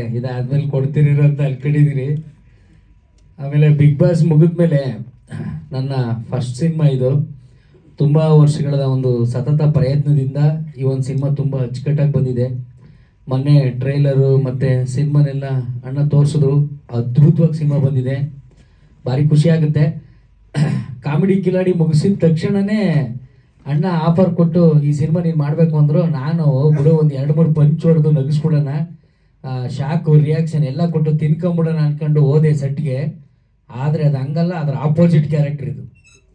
ಇದಾದ್ಮೇಲೆ ಕೊಡ್ತೀರಿರೋ ಅಂತ ಅನ್ಕೊಂಡಿದ್ದೀರಿ. ಆಮೇಲೆ ಬಿಗ್ ಬಾಸ್ ಮುಗಿದ್ಮೇಲೆ ನನ್ನ ಫಸ್ಟ್ ಸಿನಿಮಾ ಇದು. ತುಂಬ ವರ್ಷಗಳ ಒಂದು ಸತತ ಪ್ರಯತ್ನದಿಂದ ಈ ಒಂದು ಸಿನಿಮಾ ತುಂಬ ಅಚ್ಚುಕಟ್ಟಾಗಿ ಬಂದಿದೆ. ಮೊನ್ನೆ ಟ್ರೈಲರು ಮತ್ತು ಸಿನಿಮಾನೆಲ್ಲ ಅಣ್ಣ ತೋರಿಸಿದ್ರು. ಅದ್ಭುತವಾಗಿ ಸಿನಿಮಾ ಬಂದಿದೆ, ಭಾರಿ ಖುಷಿ ಆಗುತ್ತೆ. ಕಾಮಿಡಿ ಕಿಲಾಡಿ ಮುಗಿಸಿದ ತಕ್ಷಣವೇ ಅಣ್ಣ ಆಫರ್ ಕೊಟ್ಟು ಈ ಸಿನಿಮಾ ನೀನು ಮಾಡಬೇಕು ಅಂದರು. ನಾನು ಬಿಡು ಒಂದು 2-3 ಪಂಚ್ ಹೊಡೆದು ನಗಿಸ್ಬಿಡೋಣ, ಶಾಕು ರಿಯಾಕ್ಷನ್ ಎಲ್ಲ ಕೊಟ್ಟು ತಿನ್ಕೊಂಬಿಡೋಣ ಅನ್ಕೊಂಡು ಹೋದೆ ಸೆಟ್ಗೆ. ಆದರೆ ಅದು ಹಂಗಲ್ಲ, ಅದರ ಆಪೋಸಿಟ್ ಕ್ಯಾರೆಕ್ಟರ್ ಇದು.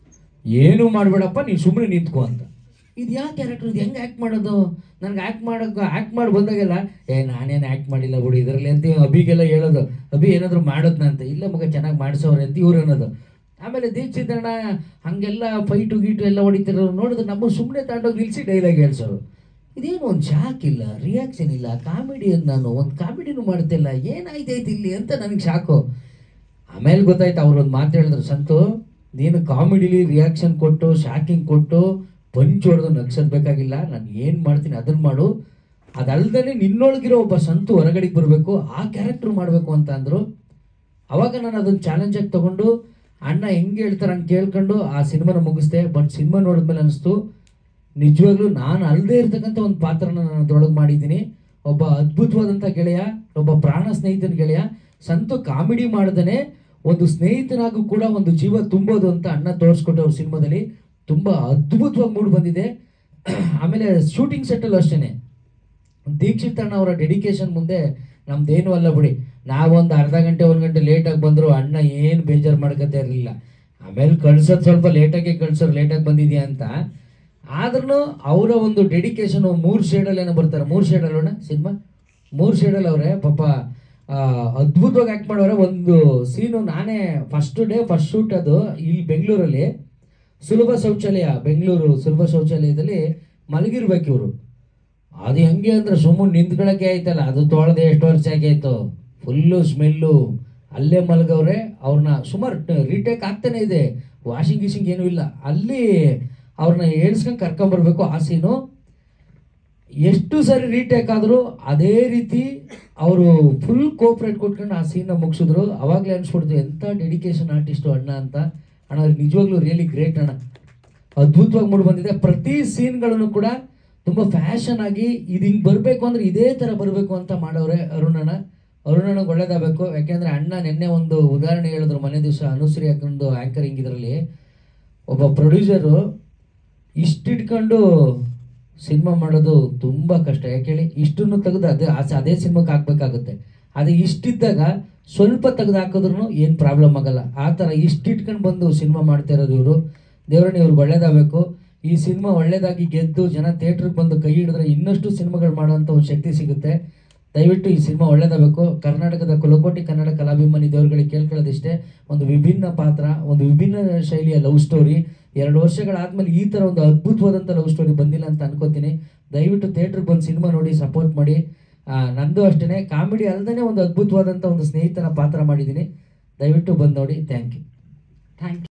ಏನೂ ಮಾಡಬೇಡಪ್ಪ, ನೀನು ಸುಮ್ಮನೆ ನಿಂತ್ಕೋ ಅಂತ. ಇದು ಯಾವ ಕ್ಯಾರೆಕ್ಟರ್, ಇದು ಹೆಂಗೆ ಆ್ಯಕ್ಟ್ ಮಾಡೋದು? ನನಗೆ ಆ್ಯಕ್ಟ್ ಮಾಡಿ ಬಂದಾಗೆಲ್ಲ ನಾನೇನು ಆ್ಯಕ್ಟ್ ಮಾಡಿಲ್ಲ ಬಿಡು ಇದರಲ್ಲಿ ಅಂತ ಅಭಿಗೆಲ್ಲ ಹೇಳೋದು. ಅಭಿ ಏನಾದರೂ ಮಾಡೋದ್ನ ಅಂತ. ಇಲ್ಲ ಮಗ ಚೆನ್ನಾಗಿ ಮಾಡಿಸೋರು ಅಂತ ಇವ್ರು ಅನ್ನೋದು. ಆಮೇಲೆ ದೀಕ್ಷಿತ್ ಅಣ್ಣ ಹಾಗೆಲ್ಲ ಫೈಟು ಗೀಟು ಎಲ್ಲ ಹೊಡಿತಿರೋರು ನೋಡಿದ್ರೆ ನಮ್ಮ ಸುಮ್ಮನೆ ತಗೊಂಡೋಗಿ ನಿಲ್ಲಿಸಿ ಡೈಲಾಗ್ ಹೇಳ್ಸೋರು. ಇದೇನು ಒಂದು ಶಾಕ್ ಇಲ್ಲ, ರಿಯಾಕ್ಷನ್ ಇಲ್ಲ, ಕಾಮಿಡಿಯನ್ನು ನಾನು ಒಂದು ಕಾಮಿಡಿನೂ ಮಾಡ್ತಿಲ್ಲ, ಏನಾಯ್ತೈತಿ ಇಲ್ಲಿ ಅಂತ ನನಗೆ ಶಾಕು. ಆಮೇಲೆ ಗೊತ್ತಾಯ್ತು, ಅವ್ರು ಒಂದು ಮಾತು ಹೇಳಿದ್ರು, ಸಂತು ನೀನು ಕಾಮಿಡಿಲಿ ರಿಯಾಕ್ಷನ್ ಕೊಟ್ಟು ಶಾಕಿಂಗ್ ಕೊಟ್ಟು ಪಂಚ್ ಹೊಡೆದು ನಗ್ಸೋದು ಬೇಕಾಗಿಲ್ಲ, ನಾನು ಏನು ಮಾಡ್ತೀನಿ ಅದನ್ನು ಮಾಡು, ಅದಲ್ದೇ ನಿನ್ನೊಳಗಿರೋ ಒಬ್ಬ ಸಂತು ಹೊರಗಡೆಗೆ ಬರಬೇಕು, ಆ ಕ್ಯಾರೆಕ್ಟ್ರ್ ಮಾಡಬೇಕು ಅಂತ ಅಂದರು. ಅವಾಗ ನಾನು ಅದನ್ನು ಚಾಲೆಂಜಾಗಿ ತೊಗೊಂಡು ಅಣ್ಣ ಹೆಂಗೆ ಹೇಳ್ತಾರೆ ಹಂಗೆ ಕೇಳ್ಕೊಂಡು ಆ ಸಿನಿಮಾನ ಮುಗಿಸ್ದೆ. ಬಟ್ ಸಿನಿಮಾ ನೋಡಿದ್ಮೇಲೆ ಅನಿಸ್ತು ನಿಜವಾಗ್ಲೂ ನಾನು ಅಲ್ಲದೆ ಇರ್ತಕ್ಕಂಥ ಒಂದು ಪಾತ್ರನ ನಾನು ಅದ್ರೊಳಗೆ ಮಾಡಿದ್ದೀನಿ. ಒಬ್ಬ ಅದ್ಭುತವಾದಂಥ ಗೆಳೆಯ, ಒಬ್ಬ ಪ್ರಾಣ ಸ್ನೇಹಿತನ ಗೆಳೆಯ. ಸಂತು ಕಾಮಿಡಿ ಮಾಡ್ದೇ ಒಂದು ಸ್ನೇಹಿತನಾಗೂ ಕೂಡ ಒಂದು ಜೀವ ತುಂಬೋದು ಅಂತ ಅಣ್ಣ ತೋರಿಸ್ಕೊಟ್ಟವ್ರು ಸಿನಿಮಾದಲ್ಲಿ. ತುಂಬ ಅದ್ಭುತವಾಗಿ ಮೂಡ್ ಬಂದಿದೆ. ಆಮೇಲೆ ಶೂಟಿಂಗ್ ಸೆಟ್ಟಲ್ಲೂ ಅಷ್ಟೇ ದೀಕ್ಷಿತ್ ಅಣ್ಣ ಅವರ ಡೆಡಿಕೇಶನ್ ಮುಂದೆ ನಮ್ದೇನು ಅಲ್ಲ ಬಿಡಿ. ನಾವೊಂದು ಅರ್ಧ ಗಂಟೆ 1 ಗಂಟೆ ಲೇಟಾಗಿ ಬಂದರೂ ಅಣ್ಣ ಏನು ಬೇಜಾರು ಮಾಡ್ಕೊತಾ ಇರಲಿಲ್ಲ. ಆಮೇಲೆ ಕಳ್ಸೋದು ಸ್ವಲ್ಪ ಲೇಟಾಗಿ ಕಳ್ಸೋರು, ಲೇಟಾಗಿ ಬಂದಿದ್ಯಾ ಅಂತ. ಆದ್ರೂ ಅವರ ಒಂದು ಡೆಡಿಕೇಶನು 3 ಶೇಡಲ್ಲಿ ಏನೋ ಬರ್ತಾರೆ, 3 ಶೇಡಲ್ಲೋಣ ಸಿನಿಮಾ 3 ಶೇಡಲ್ಲಿ ಅವರೇ ಪಾಪ ಅದ್ಭುತವಾಗಿ ಆ್ಯಕ್ಟ್ ಮಾಡೋರೆ. ಒಂದು ಸೀನು ನಾನೇ ಫಸ್ಟ್ ಶೂಟ್ ಅದು ಇಲ್ಲಿ ಬೆಂಗಳೂರಲ್ಲಿ ಸುಲಭ ಶೌಚಾಲಯ, ಬೆಂಗಳೂರು ಸುಲಭ ಶೌಚಾಲಯದಲ್ಲಿ ಮಲಗಿರ್ಬೇಕು ಇವರು. ಅದು ಹೆಂಗೆ ಅಂದರೆ ಸುಮ್ಮನೆ ನಿಂತ್ಕೊಳ್ಳೋಕೆ ಆಯ್ತಲ್ಲ, ಅದು ತೊಳೆದೆ ಎಷ್ಟು ವರ್ಷ ಆಗಾಯ್ತು, ಫುಲ್ಲು ಸ್ಮೆಲ್ಲು, ಅಲ್ಲೇ ಮಲಗವ್ರೆ. ಅವ್ರನ್ನ ಸುಮಾರು ರೀಟೇಕ್ ಆಗ್ತಾನೆ ಇದೆ, ವಾಷಿಂಗ್ ಗೀಶಿಂಗ್ ಏನೂ ಇಲ್ಲ. ಅಲ್ಲಿ ಅವ್ರನ್ನ ಏಳ್ಸ್ಕೊಂಡು ಕರ್ಕೊಂಬರ್ಬೇಕು. ಆ ಸೀನು ಎಷ್ಟು ಸರಿ ರೀಟೇಕ್ ಆದರೂ ಅದೇ ರೀತಿ ಅವರು ಫುಲ್ ಕೋಪ್ರೇಟ್ ಕೊಟ್ಕೊಂಡು ಆ ಸೀನ್ನ ಮುಗಿಸಿದ್ರು. ಅವಾಗಲೇ ಅನ್ಸ್ಬಿಡ್ತು ಎಂಥ ಡೆಡಿಕೇಶನ್ ಆರ್ಟಿಸ್ಟು ಅಣ್ಣ ಅಂತ. ಅಣ್ಣ ನಿಜವಾಗ್ಲೂ ರಿಯಲಿ ಗ್ರೇಟ್ ಅಣ್ಣ, ಅದ್ಭುತವಾಗಿ ಮೂಡಿ ಬಂದಿದೆ. ಪ್ರತಿ ಸೀನ್ಗಳನ್ನು ಕೂಡ ತುಂಬ ಫ್ಯಾಷನ್ ಆಗಿ ಇದು ಹಿಂಗೆ ಬರಬೇಕು ಅಂದರೆ ಇದೇ ಥರ ಬರಬೇಕು ಅಂತ ಮಾಡವ್ರೆ ಅರುಣಣ್ಣಗೆ ಒಳ್ಳೇದಾಗಬೇಕು. ಯಾಕೆಂದರೆ ಅಣ್ಣ ನಿನ್ನೆ ಒಂದು ಉದಾಹರಣೆ ಹೇಳಿದ್ರು, ಮನೆ ದಿವಸ ಅನುಶ್ರೀ ಹಾಕೊಂಡು ಆ್ಯಂಕರಿಂಗ್ ಇದರಲ್ಲಿ ಒಬ್ಬ ಪ್ರೊಡ್ಯೂಸರು ಇಷ್ಟಿಟ್ಕೊಂಡು ಸಿನಿಮಾ ಮಾಡೋದು ತುಂಬ ಕಷ್ಟ. ಯಾಕೆ ಹೇಳಿ, ಇಷ್ಟನ್ನು ತೆಗೆದು ಅದೇ ಸಿನಿಮಾಕ್ಕೆ ಹಾಕ್ಬೇಕಾಗುತ್ತೆ. ಅದು ಇಷ್ಟಿದ್ದಾಗ ಸ್ವಲ್ಪ ತೆಗೆದು ಹಾಕಿದ್ರು ಏನು ಪ್ರಾಬ್ಲಮ್ ಆಗಲ್ಲ. ಆ ಥರ ಇಷ್ಟಿಟ್ಕೊಂಡು ಬಂದು ಸಿನಿಮಾ ಮಾಡ್ತಾ ಇರೋದು ಇವರು. ದೇವರನ್ನ ಇವ್ರಿಗೆ ಒಳ್ಳೇದಾಗಬೇಕು. ಈ ಸಿನಿಮಾ ಒಳ್ಳೇದಾಗಿ ಗೆದ್ದು ಜನ ಥಿಯೇಟ್ರಿಗೆ ಬಂದು ಕೈ ಹಿಡಿದ್ರೆ ಇನ್ನಷ್ಟು ಸಿನಿಮಾಗಳು ಮಾಡೋವಂಥ ಒಂದು ಶಕ್ತಿ ಸಿಗುತ್ತೆ. ದಯವಿಟ್ಟು ಈ ಸಿನಿಮಾ ಒಳ್ಳೇದಾಗಬೇಕು. ಕರ್ನಾಟಕದ ಕುಲಕೋಟಿ ಕನ್ನಡ ಕಲಾಭಿಮಾನಿ ದೇವರುಗಳಿಗೆ ಕೇಳ್ಕೊಳ್ಳೋದಿಷ್ಟೇ, ಒಂದು ವಿಭಿನ್ನ ಪಾತ್ರ, ಒಂದು ವಿಭಿನ್ನ ಶೈಲಿಯ ಲವ್ ಸ್ಟೋರಿ. 2 ವರ್ಷಗಳಾದಮೇಲೆ ಈ ಥರ ಒಂದು ಅದ್ಭುತವಾದಂಥ ಲವ್ ಸ್ಟೋರಿ ಬಂದಿಲ್ಲ ಅಂತ ಅನ್ಕೋತೀನಿ. ದಯವಿಟ್ಟು ಥಿಯೇಟ್ರಿಗೆ ಬಂದು ಸಿನಿಮಾ ನೋಡಿ ಸಪೋರ್ಟ್ ಮಾಡಿ. ನಂದು ಅಷ್ಟೇ ಕಾಮಿಡಿ ಅಲ್ಲದೇ ಒಂದು ಅದ್ಭುತವಾದಂಥ ಒಂದು ಸ್ನೇಹಿತನ ಪಾತ್ರ ಮಾಡಿದ್ದೀನಿ. ದಯವಿಟ್ಟು ಬಂದು ನೋಡಿ. Thank you.